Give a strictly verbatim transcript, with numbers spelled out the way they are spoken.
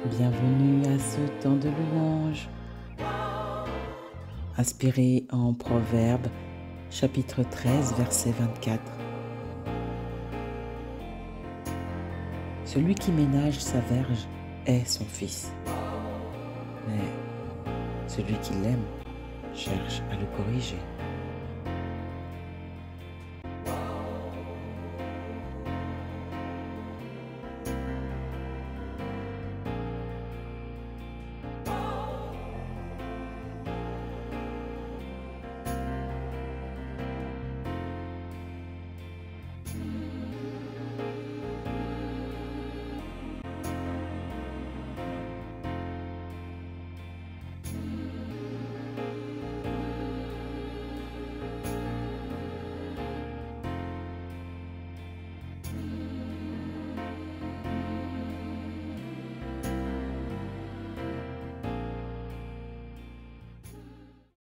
Bienvenue à ce temps de louange, inspiré en Proverbes, chapitre treize, verset vingt-quatre. Celui qui ménage sa verge est son fils, mais celui qui l'aime cherche à le corriger.